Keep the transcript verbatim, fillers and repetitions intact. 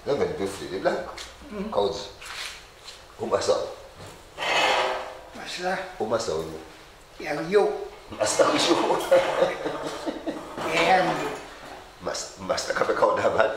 Não vem doce de blanco. Causa. Uma só. Mas lá, Uma só. é o eu. Mas tá com chuva. É ando. Mas, mas tá com a calda,